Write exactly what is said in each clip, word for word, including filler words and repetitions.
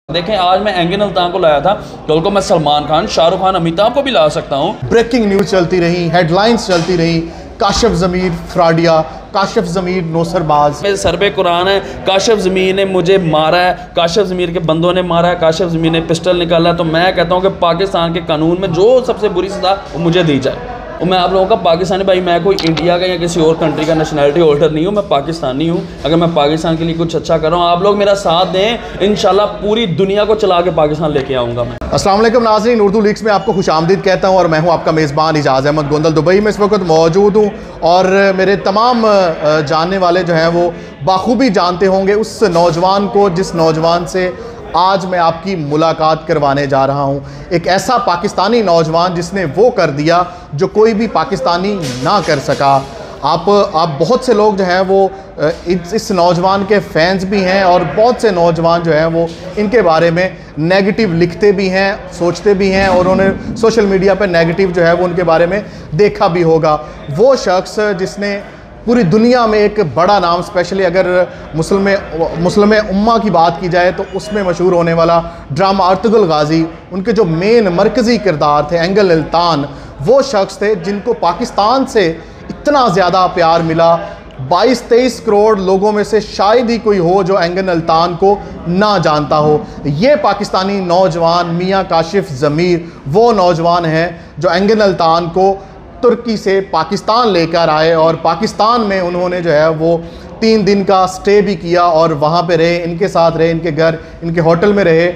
देखें आज मैं एंगन अल्तान को लाया था, कल को मैं सलमान खान, शाहरुख खान, अमिताभ को भी ला सकता हूँ। ब्रेकिंग न्यूज़ चलती रही, हेडलाइंस चलती रही, काशिफ ज़मीर फ्राडिया, काशिफ ज़मीर नौसरबाज। मेरे सर पे कुरान है, काशिफ ज़मीर ने मुझे मारा है, काशिफ ज़मीर के बंदों ने मारा है, काशिफ ज़मीर ने पिस्टल निकाला। तो मैं कहता हूँ कि पाकिस्तान के कानून में जो सबसे बुरी सज़ा वो मुझे दी जाए। और मैं आप लोगों का पाकिस्तानी भाई, मैं कोई इंडिया का या किसी और कंट्री का नेशनलिटी होल्डर नहीं हूँ, मैं पाकिस्तानी हूँ। अगर मैं पाकिस्तान के लिए कुछ अच्छा कर रहा हूँ, आप लोग मेरा साथ दें, इंशाल्लाह पूरी दुनिया को चला के पाकिस्तान लेके आऊँगा मैं। अस्सलाम वालेकुम नाज़रीन, उर्दू लीक्स में आपको खुशामदीद कहता हूँ और मैं हूँ आपका मेज़बान इजाज़ अहमद गोंदल। दुबई में इस वक्त मौजूद हूँ और मेरे तमाम जानने वाले जो हैं वो बाखूबी जानते होंगे उस नौजवान को जिस नौजवान से आज मैं आपकी मुलाकात करवाने जा रहा हूं। एक ऐसा पाकिस्तानी नौजवान जिसने वो कर दिया जो कोई भी पाकिस्तानी ना कर सका। आप आप बहुत से लोग जो हैं वो इस, इस नौजवान के फैंस भी हैं और बहुत से नौजवान जो हैं वो इनके बारे में नेगेटिव लिखते भी हैं, सोचते भी हैं और उन्हें सोशल मीडिया पर नेगेटिव जो है वो उनके बारे में देखा भी होगा। वो शख्स जिसने पूरी दुनिया में एक बड़ा नाम, स्पेशली अगर मुस्लिम मुस्लिम उम्मा की बात की जाए तो उसमें मशहूर होने वाला ड्रामा अर्तुगरुल गाजी, उनके जो मेन मरकज़ी किरदार थे एंगन अल्तान, वो शख्स थे जिनको पाकिस्तान से इतना ज़्यादा प्यार मिला। बाईस तेईस करोड़ लोगों में से शायद ही कोई हो जो एंगन अल्तान को ना जानता हो। ये पाकिस्तानी नौजवान मियाँ काशिफ ज़मीर वो नौजवान हैं जो एंगन अल्तान को तुर्की से पाकिस्तान लेकर आए और पाकिस्तान में उन्होंने जो है वो तीन दिन का स्टे भी किया और वहाँ पे रहे, इनके साथ रहे, इनके घर, इनके होटल में रहे।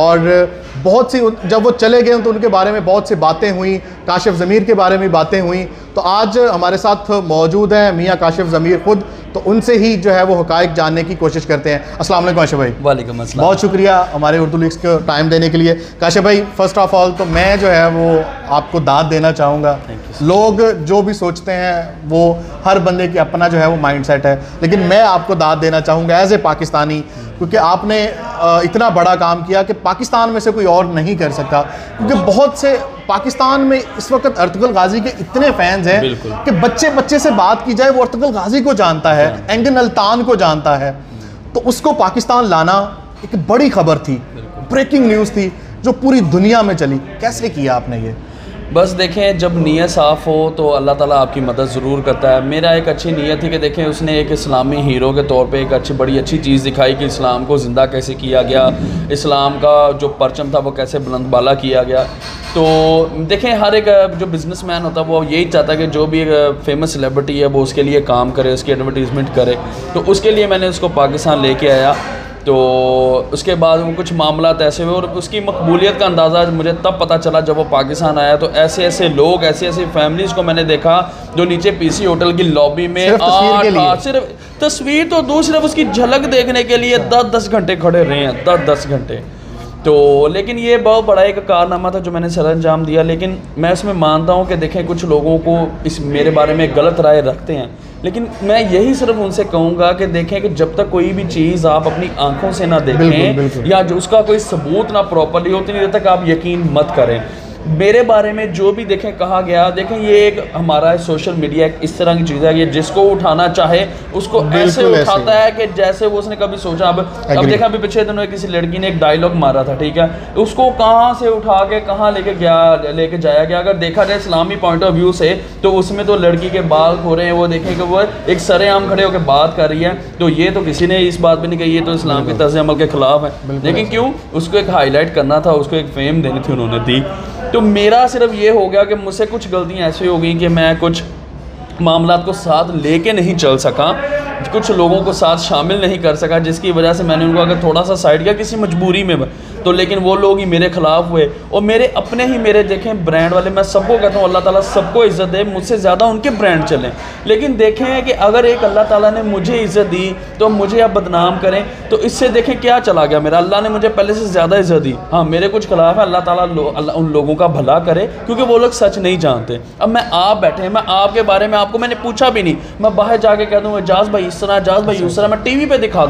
और बहुत सी जब वो चले गए तो उनके बारे में बहुत सी बातें हुई, काशिफ ज़मीर के बारे में बातें हुई। तो आज हमारे साथ मौजूद हैं मियाँ काशिफ ज़मीर ख़ुद, तो उनसे ही जो है वो हक़ाइक़ जानने की कोशिश करते हैं। अस्सलाम वालेकुम काशिफ भाई। वालेकुम अस्सलाम। बहुत शुक्रिया हमारे उर्दू लीक्स को टाइम देने के लिए। काशिफ भाई, फ़र्स्ट ऑफ़ ऑल तो मैं जो है वो आपको दाद देना चाहूँगा। लोग जो भी सोचते हैं वो हर बंदे की अपना जो है वो माइंड सेट है, लेकिन मैं आपको दाद देना चाहूँगा एज़ ए पाकिस्तानी, क्योंकि आपने इतना बड़ा काम किया कि पाकिस्तान में से कोई और नहीं कर सकता। क्योंकि बहुत से पाकिस्तान में इस वक्त अर्तुगरुल गाजी के इतने फैंस हैं कि बच्चे बच्चे से बात की जाए वो अर्तुगरुल गाजी को जानता है, एंगन अल्तान को जानता है। तो उसको पाकिस्तान लाना एक बड़ी खबर थी, ब्रेकिंग न्यूज़ थी जो पूरी दुनिया में चली। कैसे किया आपने ये? बस देखें, जब नीयत साफ़ हो तो अल्लाह ताला आपकी मदद ज़रूर करता है। मेरा एक अच्छी नीयत थी कि देखें उसने एक इस्लामी हीरो के तौर पे एक अच्छी बड़ी अच्छी चीज़ दिखाई कि इस्लाम को ज़िंदा कैसे किया गया, इस्लाम का जो परचम था वो कैसे बुलंद बाला किया गया। तो देखें, हर एक जो बिज़नेसमैन होता है वो यही चाहता है कि जो भी एक फेमस सेलिब्रिटी है वो उसके लिए काम करे, उसकी एडवर्टीज़मेंट करे। तो उसके लिए मैंने उसको पाकिस्तान लेके आया। तो उसके बाद वो कुछ मामलात ऐसे हुए और उसकी मकबूलियत का अंदाज़ा मुझे तब पता चला जब वो पाकिस्तान आया। तो ऐसे ऐसे लोग, ऐसी ऐसी फैमिलीज़ को मैंने देखा जो नीचे पीसी होटल की लॉबी में आठ सिर्फ तस्वीर तो दूर सिर्फ उसकी झलक देखने के लिए दस दस घंटे खड़े रहे हैं, दस दस घंटे। तो लेकिन ये बहुत बड़ा एक कारनामा था जो मैंने सर अंजाम दिया। लेकिन मैं इसमें मानता हूँ कि देखें कुछ लोगों को इस मेरे बारे में गलत राय रखते हैं, लेकिन मैं यही सिर्फ उनसे कहूँगा कि देखें कि जब तक कोई भी चीज़ आप अपनी आंखों से ना देखें, बिल्कुल, बिल्कुल। या जो उसका कोई सबूत ना प्रॉपर्ली हो, उतनी देर तक आप यकीन मत करें। मेरे बारे में जो भी देखें कहा गया, देखें ये एक हमारा सोशल मीडिया एक इस तरह की चीज़ है, ये जिसको उठाना चाहे उसको ऐसे उठाता है कि जैसे वो उसने कभी सोचा। अब अब देखा अभी पिछले दिनों किसी लड़की ने एक डायलॉग मारा था, ठीक है, उसको कहाँ से उठा के कहाँ लेके गया लेके जाया गया। अगर देखा जाए इस्लामी पॉइंट ऑफ व्यू से तो उसमें तो लड़की के बाल खो रहे हैं, वो देखें कि वो एक सरेआम खड़े होकर बात कर रही है। तो ये तो किसी ने इस बात भी नहीं कही, ये तो इस्लाम के तर्ज़ अमल के ख़िलाफ़ है। लेकिन क्यों, उसको एक हाईलाइट करना था, उसको एक फेम देनी थी, उन्होंने दी। तो मेरा सिर्फ ये हो गया कि मुझसे कुछ गलतियाँ ऐसी हो गई कि मैं कुछ मामलात को साथ लेके नहीं चल सका, कुछ लोगों को साथ शामिल नहीं कर सका, जिसकी वजह से मैंने उनको अगर थोड़ा सा साइड किया किसी मजबूरी में तो, लेकिन वो लोग ही मेरे ख़िलाफ़ हुए और मेरे अपने ही मेरे देखें ब्रांड वाले। मैं सबको कहता हूँ अल्लाह ताला सबको इज़्ज़त दे, मुझसे ज़्यादा उनके ब्रांड चलें। लेकिन देखें कि अगर एक अल्लाह ताला ने मुझे इज़्ज़त दी तो मुझे अब बदनाम करें, तो इससे देखें क्या चला गया मेरा। अल्लाह ने मुझे पहले से ज़्यादा इज़्ज़त दी, हाँ मेरे कुछ खिलाफ है, अल्लाह ताला लो, अल्लाह उन लोगों का भला करे क्योंकि वो लोग सच नहीं जानते। अब मैं आप बैठे हैं, मैं आपके बारे में आपको मैंने पूछा भी नहीं, मैं बाहर जाके कह दूँ एजाज़ भाई इस तरह, एजाज़ भाई उस तरह, मैं टी वी पर दिखा दूँ,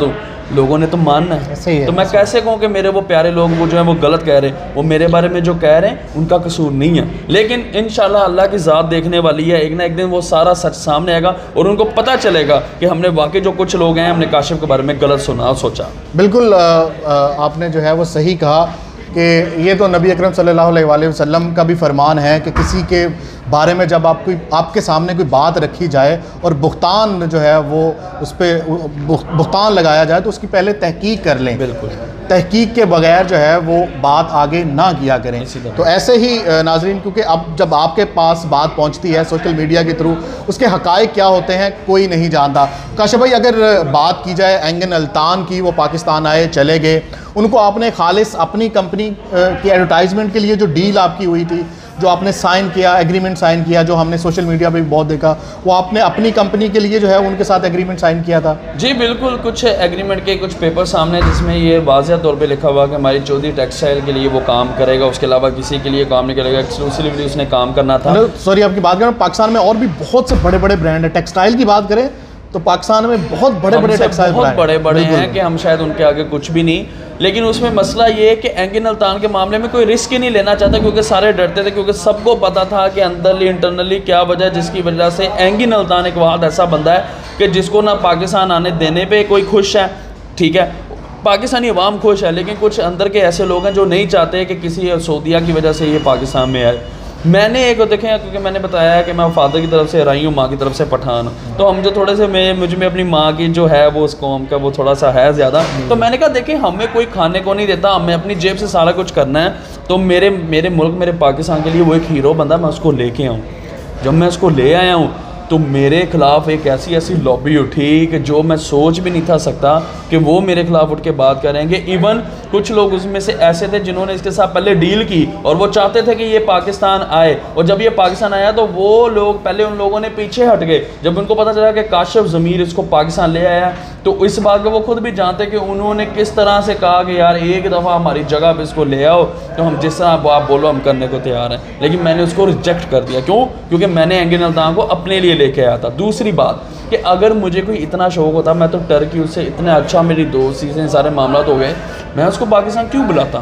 लोगों ने तो मानना है। सही है, तो मैं कैसे कहूँ कि मेरे वो प्यारे लोग वो जो है वो गलत कह रहे हैं, वो मेरे बारे में जो कह रहे हैं उनका कसूर नहीं है। लेकिन इंशाल्लाह अल्लाह की ज़ात देखने वाली है, एक ना एक दिन वो सारा सच सामने आएगा और उनको पता चलेगा कि हमने वाकई जो कुछ लोग हैं हमने काशिफ के बारे में गलत सुना और सोचा। बिल्कुल आ, आ, आपने जो है वो सही कहा कि ये तो नबी अकरम सल्लल्लाहु अलैहि वसल्लम का भी फरमान है कि किसी के बारे में जब आप कोई आपके सामने कोई बात रखी जाए और बुख्तान जो है वो उस पर बुख्तान लगाया जाए तो उसकी पहले तहकीक कर लें। बिल्कुल, तहकीक के बगैर जो है वो बात आगे ना किया करें। तो ऐसे ही नाजरीन, क्योंकि अब जब आपके पास बात पहुंचती है सोशल मीडिया के थ्रू, उसके हक़ाइक़ क्या होते हैं कोई नहीं जानता। काशिफ भाई, अगर बात की जाए एंगन अल्तान की, वो पाकिस्तान आए चले गए, उनको आपने खालिस अपनी कंपनी की एडवर्टाइजमेंट के लिए जो डील आपकी हुई थी, जो आपने साइन किया, एग्रीमेंट साइन किया, जो हमने सोशल मीडिया पे भी बहुत देखा, वो आपने अपनी कंपनी के लिए जो है उनके साथ एग्रीमेंट साइन किया था? जी बिल्कुल, कुछ एग्रीमेंट के कुछ पेपर सामने जिसमें ये वाज़ेह तौर पे लिखा हुआ कि हमारी चौधरी टेक्सटाइल के लिए वो काम करेगा, उसके अलावा किसी के लिए काम नहीं करेगा, एक्सक्लूसिवली उसने काम करना था। सॉरी आपकी बात करें, पाकिस्तान में और भी बहुत से बड़े बड़े ब्रांड है। टेक्सटाइल की बात करें तो पाकिस्तान में बहुत बड़े बड़े टेक्सटाइल बहुत बड़े बड़े हैं कि हम शायद उनके आगे कुछ भी नहीं। लेकिन उसमें मसला ये है कि एंगन अल्तान के मामले में कोई रिस्क ही नहीं लेना चाहता, क्योंकि सारे डरते थे, क्योंकि सबको पता था कि अंदरली इंटरनली क्या वजह जिसकी वजह से एंगन अल्तान एक वाद ऐसा बंदा है कि जिसको ना पाकिस्तान आने देने पे कोई खुश है, ठीक है, पाकिस्तानी अवाम खुश है, लेकिन कुछ अंदर के ऐसे लोग हैं जो नहीं चाहते कि किसी सऊदिया की वजह से ये पाकिस्तान में आए। मैंने एक देखें, क्योंकि मैंने बताया है कि मैं फादर की तरफ से राई हूँ, माँ की तरफ से पठान, तो हम जो थोड़े से मैं मुझ में अपनी माँ की जो है वो उस कौम का वो थोड़ा सा है ज़्यादा। तो मैंने कहा देखिए, हमें कोई खाने को नहीं देता, हमें अपनी जेब से सारा कुछ करना है। तो मेरे मेरे मुल्क, मेरे पाकिस्तान के लिए वो एक हीरो बंदा, मैं उसको लेके आऊँ। जब मैं उसको ले आया हूँ तो मेरे ख़िलाफ़ एक ऐसी ऐसी लॉबी उठी कि जो मैं सोच भी नहीं था सकता कि वो मेरे ख़िलाफ़ उठ के बात करेंगे। इवन कुछ लोग उसमें से ऐसे थे जिन्होंने इसके साथ पहले डील की और वो चाहते थे कि ये पाकिस्तान आए, और जब ये पाकिस्तान आया तो वो लोग पहले उन लोगों ने पीछे हट गए। जब उनको पता चला कि काशिफ ज़मीर इसको पाकिस्तान ले आया, तो इस बात को वो खुद भी जानते कि उन्होंने किस तरह से कहा कि यार एक दफ़ा हमारी जगह पर इसको ले आओ, तो हम जिस तरह आप बोलो हम करने को तैयार हैं। लेकिन मैंने उसको रिजेक्ट कर दिया। क्यों? क्योंकि मैंने एंगन अल्तान को अपने लिए लेके आया था। दूसरी बात कि अगर मुझे कोई इतना शौक होता, मैं तो टर्की उससे इतना अच्छा, मेरी दोस्ती से सारे मामला हो गए, मैं उसको पाकिस्तान क्यों बुलाता?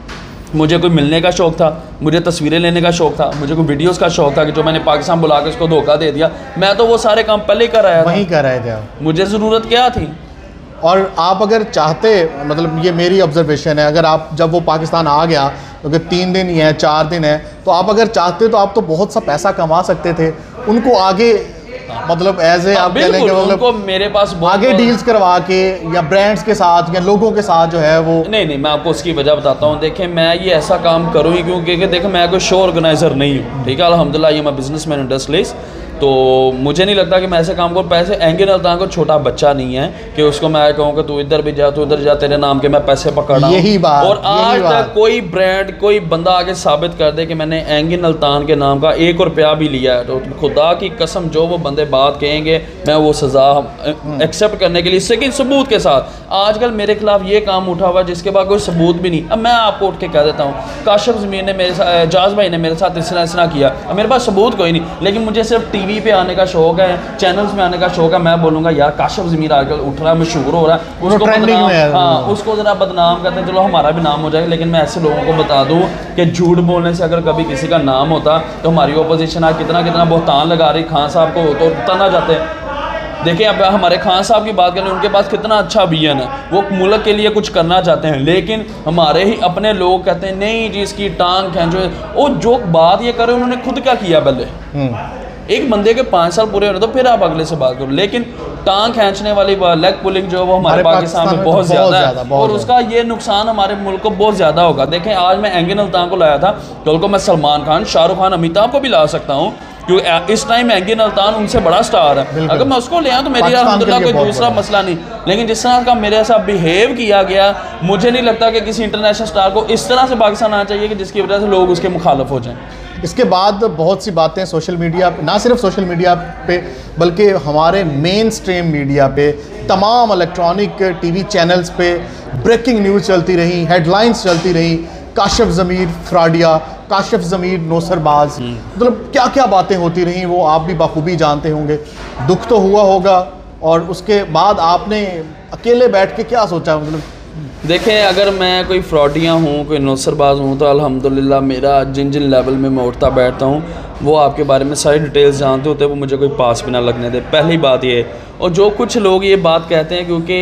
मुझे कोई मिलने का शौक़ था, मुझे तस्वीरें लेने का शौक़ था, मुझे कोई वीडियोस का शौक़ था कि जो मैंने पाकिस्तान बुला के उसको धोखा दे दिया। मैं तो वो सारे काम पहले ही कर आया था, वहीं कर रहे थे, मुझे ज़रूरत क्या थी? और आप अगर चाहते, मतलब ये मेरी ऑब्जर्वेशन है, अगर आप जब वो पाकिस्तान आ गया, क्योंकि तो तीन दिन ही है, चार दिन है, तो आप अगर चाहते तो आप तो बहुत सा पैसा कमा सकते थे। उनको आगे मतलब एज ए आप कह लें कि मतलब मेरे पास आगे डील्स करवा के या ब्रांड्स के साथ या लोगों के साथ जो है वो, नहीं नहीं मैं आपको उसकी वजह बताता हूँ। देखें, मैं ये ऐसा काम करूँ ही क्योंकि देखें मैं कोई शो ऑर्गेनाइज़र नहीं हूँ, ठीक है, अल्हम्दुलिल्लाह ये मैं बिजनेसमैन इंडस्ट्रियलिस्ट, तो मुझे नहीं लगता कि मैं ऐसे काम करूँ। पैसे एंगन अल्तान को छोटा बच्चा नहीं है कि उसको मैं कहूँ कि तू इधर भी जा, तू इधर जा, तेरे नाम के मैं पैसे पकड़ रहा हूँ। यही बात, और आज तक कोई ब्रांड, कोई बंदा आगे साबित कर दे कि मैंने एंगन अल्तान के नाम का एक रुपया भी लिया है, तो खुदा की कसम जो वो बंदे बात कहेंगे मैं वो सज़ा एक्सेप्ट करने के लिए, लेकिन सबूत के साथ। आजकल मेरे खिलाफ ये काम उठा हुआ जिसके बाद कोई सबूत भी नहीं। अब मैं आपको उठ के कह देता हूँ, काशिफ ज़मीर ने मेरे साथ, जाज भाई ने मेरे साथ इस तरह इस तरह किया, अब मेरे पास सबूत कोई नहीं, लेकिन मुझे सिर्फ टी वी पे आने का शौक है, चैनल्स में आने का शौक है। मैं बोलूँगा यार काशिफ ज़मीर आजकल उठ रहा है, मशहूर हो रहा है, उसको बदनाम, हाँ उसको ज़रा बदनाम करते हैं, चलो हमारा भी नाम हो जाएगा। लेकिन मैं ऐसे लोगों को बता दूँ कि झूठ बोलने से अगर कभी किसी का नाम होता तो हमारी अपोजिशन आज कितना कितना बहुतान लगा रही खान साहब को, तो तना जाते हैं। देखिए अब हमारे खान साहब की बात करें, उनके पास कितना अच्छा विजन है, वो मुल्क के लिए कुछ करना चाहते हैं, लेकिन हमारे ही अपने लोग कहते हैं नहीं जी इसकी टांग खींचो। वो जो बात ये करे उन्होंने खुद क्या किया पहले, एक बंदे के पाँच साल पूरे होने तो फिर आप अगले से बात करो। लेकिन टांग खींचने वाली लेग पुलिंग जो है वो हमारे पाकिस्तान में बहुत ज़्यादा है, और उसका ये नुकसान हमारे मुल्क को बहुत ज़्यादा होगा। देखें आज मैं एंगन अल्तान को लाया था, कल को मैं सलमान खान, शाहरुख खान, अमिताभ को भी ला सकता हूँ, क्योंकि इस टाइम एंगन अल्तान उनसे बड़ा स्टार है। अगर मैं उसको ले आऊँ तो मेरी अल्हम्दुलिल्लाह कोई दूसरा मसला नहीं, लेकिन जिस तरह का मेरे साथ बिहेव किया गया, मुझे नहीं लगता कि किसी इंटरनेशनल स्टार को इस तरह से पाकिस्तान आना चाहिए कि जिसकी वजह से लोग उसके मुखालिफ हो जाएं। इसके बाद बहुत सी बातें सोशल मीडिया पे, ना सिर्फ सोशल मीडिया पे बल्कि हमारे मेन स्ट्रीम मीडिया पे, तमाम इलेक्ट्रॉनिक टीवी चैनल्स पे ब्रेकिंग न्यूज़ चलती रही, हेडलाइंस चलती रही, काशिफ ज़मीर फ्राडिया, काशिफ ज़मीर नौसरबाज, मतलब क्या क्या बातें होती रहीं वो आप भी बखूबी जानते होंगे। दुख तो हुआ होगा और उसके बाद आपने अकेले बैठ के क्या सोचा? मतलब देखें, अगर मैं कोई फ्रॉडिया हूँ, कोई नौसरबाज हूँ, तो अल्हम्दुलिल्लाह मेरा जिन जिन लेवल में मैं उठता बैठता हूँ वो आपके बारे में सारी डिटेल्स जानते होते हैं, वो मुझे कोई पास भी ना लगने दे, पहली बात ये। और जो कुछ लोग ये बात कहते हैं क्योंकि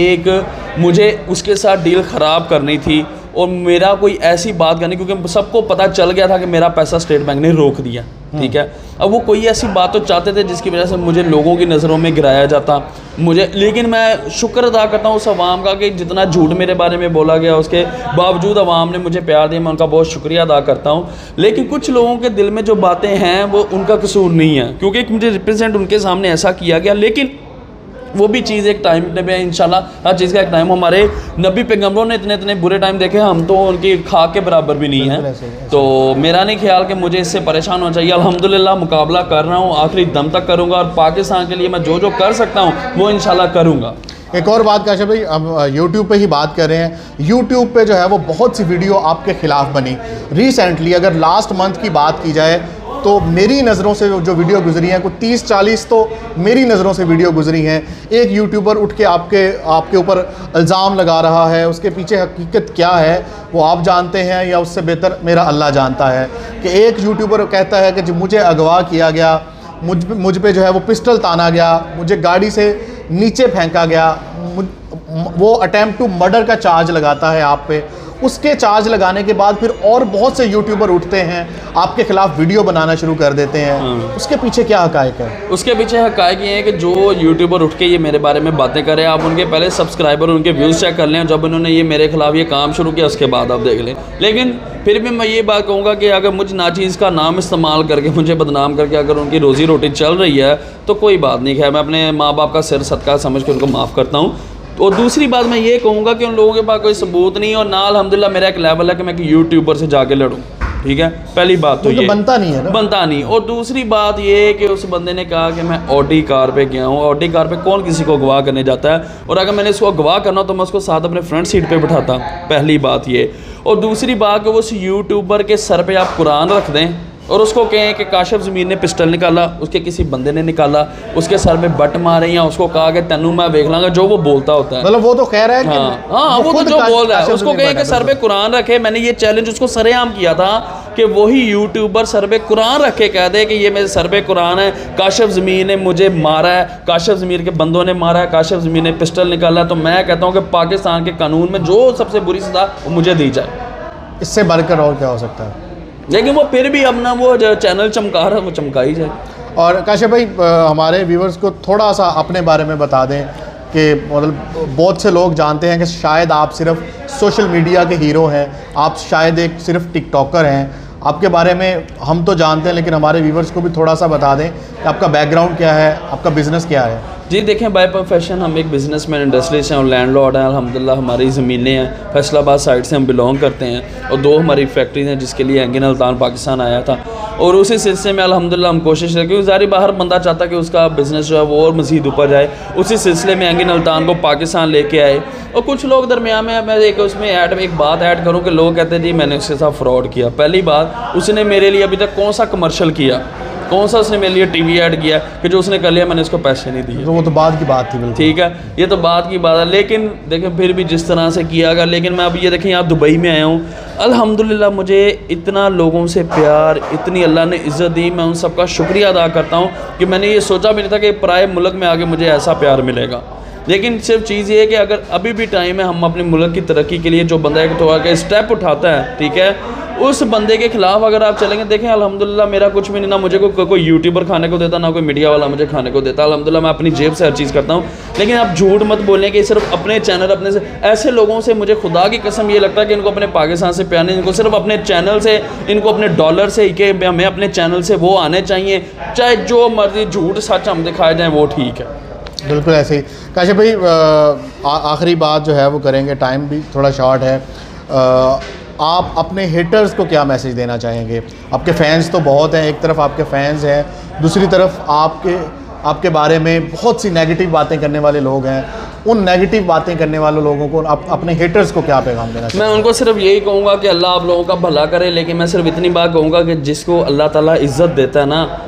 एक मुझे उसके साथ डील ख़राब करनी थी और मेरा कोई ऐसी बात करनी, क्योंकि सबको पता चल गया था कि मेरा पैसा स्टेट बैंक ने रोक दिया, ठीक है। अब वो कोई ऐसी बात तो चाहते थे जिसकी वजह से मुझे लोगों की नज़रों में गिराया जाता मुझे, लेकिन मैं शुक्र अदा करता हूँ उस अवाम का कि जितना झूठ मेरे बारे में बोला गया उसके बावजूद अवाम ने मुझे प्यार दिया, मैं उनका बहुत शुक्रिया अदा करता हूँ। लेकिन कुछ लोगों के दिल में जो बातें हैं वो उनका कसूर नहीं है, क्योंकि मुझे रिप्रेजेंट उनके सामने ऐसा किया गया, लेकिन वो भी चीज़ एक टाइम पे है, इंशाल्लाह हर चीज़ का एक टाइम। हमारे नबी पैगंबरों ने इतने इतने बुरे टाइम देखे, हम तो उनकी खाक के बराबर भी नहीं है। तो मेरा नहीं ख्याल कि मुझे इससे परेशान होना चाहिए। अल्हम्दुलिल्लाह मुकाबला कर रहा हूँ, आखिरी दम तक करूँगा और पाकिस्तान के लिए मैं जो जो कर सकता हूँ वो इंशाल्लाह करूँगा। एक और बात काशिफ भाई, अब यूट्यूब पे ही बात कर रहे हैं, यूट्यूब पे जो है वो बहुत सी वीडियो आपके ख़िलाफ़ बनी रिसेंटली। अगर लास्ट मंथ की बात की जाए तो मेरी नज़रों से जो वीडियो गुजरी हैं, कुछ तीस चालीस तो मेरी नज़रों से वीडियो गुजरी हैं। एक यूट्यूबर उठ के आपके आपके ऊपर इल्ज़ाम लगा रहा है, उसके पीछे हकीकत क्या है वो आप जानते हैं या उससे बेहतर मेरा अल्लाह जानता है। कि एक यूट्यूबर कहता है कि जो मुझे अगवा किया गया, मुझ मुझ पे जो है वो पिस्टल ताना गया, मुझे गाड़ी से नीचे फेंका गया, वो अटैम्प्ट टू मर्डर का चार्ज लगाता है आप पे। उसके चार्ज लगाने के बाद फिर और बहुत से यूट्यूबर उठते हैं आपके खिलाफ वीडियो बनाना शुरू कर देते हैं। उसके पीछे क्या हकायक है? उसके पीछे हकायक ये है कि जो यूट्यूबर उठ के ये मेरे बारे में बातें करें, आप उनके पहले सब्सक्राइबर उनके व्यूज़ चेक कर लें। जब उन्होंने ये मेरे खिलाफ ये काम शुरू किया उसके बाद आप देख लें। लेकिन फिर भी मैं ये बात कहूँगा कि अगर मुझ नाचीज़ का नाम इस्तेमाल करके मुझे बदनाम करके अगर उनकी रोज़ी रोटी चल रही है तो कोई बात नहीं है, मैं अपने माँ बाप का सिर सदका समझ के उनको माफ़ करता हूँ। तो दूसरी बात मैं ये कहूँगा कि उन लोगों के पास कोई सबूत नहीं, और ना अल्हम्दुलिल्लाह मेरा एक लेवल है कि मैं यूट्यूबर से जाके लड़ूँ, ठीक है। पहली बात तो, तो ये बनता नहीं है ना, बनता नहीं। और दूसरी बात ये कि उस बंदे ने कहा कि मैं ऑडी कार पे गया हूँ। ऑडी कार पे कौन किसी को अगवा करने जाता है? और अगर मैंने इसको अगवा करना तो मैं उसको साथ अपने फ्रंट सीट पे बिठाता, पहली बात ये। और दूसरी बात कि उस यूट्यूबर के सर पे आप कुरान रख दें और उसको कहें कि काशिफ ज़मीर ने पिस्टल निकाला, उसके किसी बंदे ने निकाला, उसके सर में बट मारे या उसको कहा कि तन्नू मैं देख लांगा, जो वो बोलता होता है। मतलब वो तो कह रहा है कि हाँ हाँ वो, वो तो जो बोल रहा है उसको कहें कि सर पे कुरान रखे। मैंने ये चैलेंज उसको सरेआम किया था कि वही यूट्यूबर सर पे कुरान रख के कह दे कि ये मेरे सर पे कुरान है, काशिफ ज़मीर ने मुझे मारा है, काशिफ ज़मीर के बंदों ने मारा है, काशिफ ज़मीर ने पिस्टल निकाला। तो मैं कहता हूँ कि पाकिस्तान के कानून में जो सबसे बुरी सज़ा वो मुझे दी जाए। इससे बढ़कर और क्या हो सकता है? लेकिन वो फिर भी अपना वो जो चैनल चमका रहा है वो चमका ही जाए। और काशिफ भाई हमारे व्यूवर्स को थोड़ा सा अपने बारे में बता दें कि मतलब बहुत से लोग जानते हैं कि शायद आप सिर्फ सोशल मीडिया के हीरो हैं, आप शायद एक सिर्फ टिकटॉकर हैं। आपके बारे में हम तो जानते हैं लेकिन हमारे व्यूवर्स को भी थोड़ा सा बता दें कि आपका बैकग्राउंड क्या है, आपका बिज़नेस क्या है। जी देखें, बाय प्रोफेशन हम एक बिज़नेसमैन इंडस्ट्रीज हैं और लैंडलॉर्ड हैं। अल्हम्दुलिल्लाह हमारी ज़मीनें हैं, फैसलाबाद साइड से हम बिलोंग करते हैं और दो हमारी फैक्ट्रीज हैं जिसके लिए एंगिन अल्तान पाकिस्तान आया था। और उसी सिलसिले में अल्हम्दुलिल्लाह हम कोशिश करें, क्योंकि ज़ाहिर बाहर बंदा चाहता कि उसका बिज़नेस जो है वो और मज़ीद ऊपर जाए। उसी सिलसिले में एंगिन अल्तान को पाकिस्तान लेके आए। और कुछ लोग दरमियान में मैं एक उसमें ऐड एक बात ऐड करूँ कि लोग कहते हैं जी मैंने उसके साथ फ्रॉड किया। पहली बात, उसने मेरे लिए अभी तक कौन सा कमर्शियल किया, कौन सा उसने मेरे लिए टीवी ऐड किया कि जो उसने कर लिया मैंने उसको पैसे नहीं दिए? तो वो तो बात की बात थी, बिल्कुल ठीक है, ये तो बात की बात है। लेकिन देखें फिर भी जिस तरह से किया गया, लेकिन मैं अब ये देखें यहाँ दुबई में आया हूँ, अल्हम्दुलिल्लाह मुझे इतना लोगों से प्यार, इतनी अल्लाह ने इज़्ज़त दी, मैं उन सबका शुक्रिया अदा करता हूँ कि मैंने ये सोचा भी नहीं था कि पराए मुल्क में आके मुझे ऐसा प्यार मिलेगा। लेकिन सिर्फ चीज़ ये है कि अगर अभी भी टाइम है, हम अपने मुल्क की तरक्की के लिए जो बंदा एक तो आके स्टेप उठाता है, ठीक है, उस बंदे के खिलाफ अगर आप चलेंगे। देखें अल्हम्दुलिल्लाह मेरा कुछ भी नहीं, ना मुझे को, कोई यूट्यूबर खाने को देता, ना कोई मीडिया वाला मुझे खाने को देता। अल्हम्दुलिल्लाह मैं अपनी जेब से हर चीज़ करता हूँ। लेकिन आप झूठ मत बोलें कि सिर्फ अपने चैनल अपने से, ऐसे लोगों से मुझे खुदा की कसम ये लगता है कि इनको अपने पाकिस्तान से प्यार नहीं, इनको सिर्फ अपने चैनल से, इनको अपने डॉलर से कि हमें अपने चैनल से वो आने चाहिए, चाहे जो मर्जी झूठ सच हम दिखाए जाएँ वो ठीक है। बिल्कुल ऐसे ही। काशिफ भाई आखिरी बात जो है वो करेंगे, टाइम भी थोड़ा शॉर्ट है। आ, आप अपने हेटर्स को क्या मैसेज देना चाहेंगे? आपके फैंस तो बहुत हैं, एक तरफ आपके फैंस हैं, दूसरी तरफ आपके आपके बारे में बहुत सी नेगेटिव बातें करने वाले लोग हैं। उन नेगेटिव बातें करने वाले लोगों को आप अपने हेटर्स को क्या पैगाम देना चाहिए? मैं उनको सिर्फ यही कहूँगा कि अल्लाह आप लोगों का भला करे, लेकिन मैं सिर्फ इतनी बात कहूँगा कि जिसको अल्लाह ताला इज़्ज़त देता है ना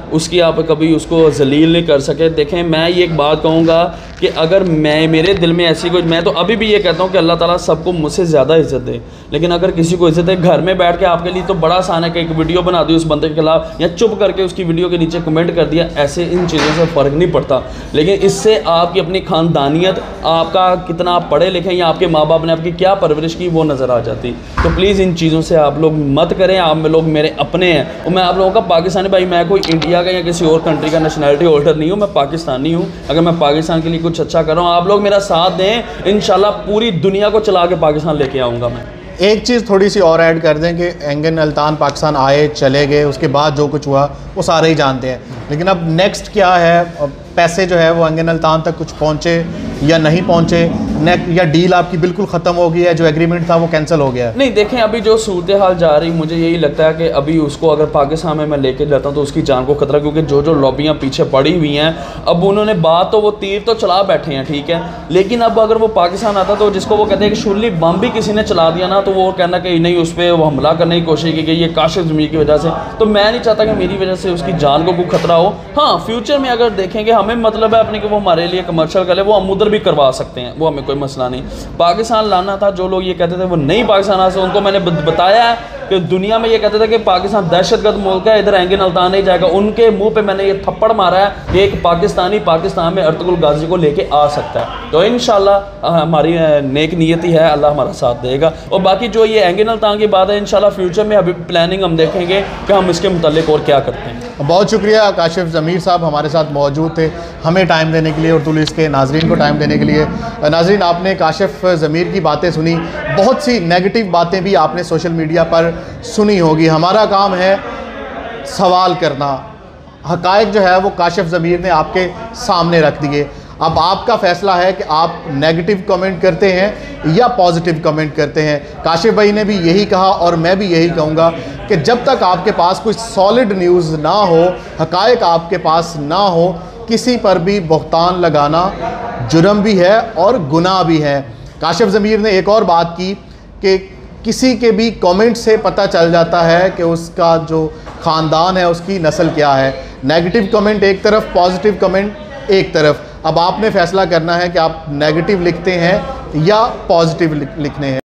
उसकी आप कभी उसको जलील नहीं कर सके। देखें, मैं ये एक बात कहूँगा कि अगर मैं मेरे दिल में ऐसी कोई, मैं तो अभी भी ये कहता हूँ कि अल्लाह ताला सबको मुझसे ज़्यादा इज़्ज़त दे, लेकिन अगर किसी को इज़्ज़त है, घर में बैठ के आपके लिए तो बड़ा आसान है कि एक वीडियो बना दी उस बंदे के खिलाफ या चुप करके उसकी वीडियो के नीचे कमेंट कर दिया, ऐसे इन चीज़ों से फ़र्क नहीं पड़ता। लेकिन इससे आपकी अपनी ख़ानदानियत, आपका कितना आप पढ़े लिखे या आपके माँ बाप ने आपकी क्या परवरिश की, वो नज़र आ जाती। तो प्लीज़ इन चीज़ों से आप लोग मत करें। आप लोग मेरे अपने हैं और मैं आप लोगों का पाकिस्तानी भाई, मैं कोई इंडिया का या किसी और कंट्री का नेशनैलिटी होल्डर नहीं हूँ, मैं पाकिस्तानी हूँ। अगर मैं पाकिस्तान के लिए कुछ अच्छा कर रहा हूँ, आप लोग मेरा साथ दें, इंशाल्लाह पूरी दुनिया को चला के पाकिस्तान लेके आऊँगा मैं। एक चीज़ थोड़ी सी और ऐड कर दें कि एंगन अल्तान पाकिस्तान आए, चले गए, उसके बाद जो कुछ हुआ वो सारे ही जानते हैं, लेकिन अब नेक्स्ट क्या है, पैसे जो है वो एंगन अल्तान तक कुछ पहुँचे या नहीं पहुँचे, या डील आपकी बिल्कुल ख़त्म हो गई है, जो एग्रीमेंट था वो कैंसिल हो गया है? नहीं, देखें, अभी जो सूरत हाल जा रही, मुझे यही लगता है कि अभी उसको अगर पाकिस्तान में मैं लेके जाता हूँ तो उसकी जान को खतरा, क्योंकि जो जो लॉबियाँ पीछे पड़ी हुई हैं, अब उन्होंने बात तो वो तीर तो चला बैठे हैं, ठीक है, लेकिन अब अगर वो पाकिस्तान आता तो जिसको वो कहते हैं कि शुरली बम भी किसी ने चला दिया ना, तो वो कहना कि नहीं, उस पर वो हमला करने की कोशिश की गई है काशिफ ज़मीर की वजह से। तो मैं नहीं चाहता कि मेरी वजह से उसकी जान को कोई खतरा हो। हाँ, फ्यूचर में अगर देखेंगे, हमें मतलब है अपने कि वो हमारे लिए कमर्शियल करे, वो हम उधर भी करवा सकते हैं, वो हमें कोई मसला नहीं। पाकिस्तान लाना था, जो लोग ये कहते थे वो नहीं पाकिस्तान आ सकते, उनको मैंने बताया है कि दुनिया में ये कहते थे कि पाकिस्तान दहशतगर्द मुल्क है, इधर एंगन अल्तान नहीं जाएगा, उनके मुंह पे मैंने ये थप्पड़ मारा है कि एक पाकिस्तानी पाकिस्तान में अर्तुगरुल गाजी को लेके आ सकता है। तो इंशाल्लाह हमारी नेक नियति है, अल्लाह हमारा साथ देगा। और बाकी जो ये एंगन अल्तान की बात है, इंशाल्लाह फ्यूचर में अभी प्लानिंग हम देखेंगे कि हम इसके मुतालिक और क्या करते हैं। बहुत शुक्रिया काशिफ ज़मीर साहब हमारे साथ मौजूद थे, हमें टाइम देने के लिए और तुलिस के नाजरीन को टाइम देने के लिए। नाजरीन, आपने काशिफ ज़मीर की बातें सुनी, बहुत सी नेगेटिव बातें भी आपने सोशल मीडिया पर सुनी होगी। हमारा काम है सवाल करना, हक़ाइक़ जो है वो काशिफ ज़मीर ने आपके सामने रख दिए। अब आपका फ़ैसला है कि आप नेगेटिव कमेंट करते हैं या पॉजिटिव कमेंट करते हैं। काशिफ भाई ने भी यही कहा और मैं भी यही कहूँगा कि जब तक आपके पास कुछ सॉलिड न्यूज़ ना हो, हक़ाइक़ आपके पास ना हो, किसी पर भी बहतान लगाना जुर्म भी है और गुनाह भी है। काशिफ ज़मीर ने एक और बात की कि किसी के भी कमेंट से पता चल जाता है कि उसका जो ख़ानदान है उसकी नस्ल क्या है। नेगेटिव कमेंट एक तरफ, पॉजिटिव कमेंट एक तरफ। अब आपने फ़ैसला करना है कि आप नेगेटिव लिखते हैं या पॉजिटिव लिखने हैं।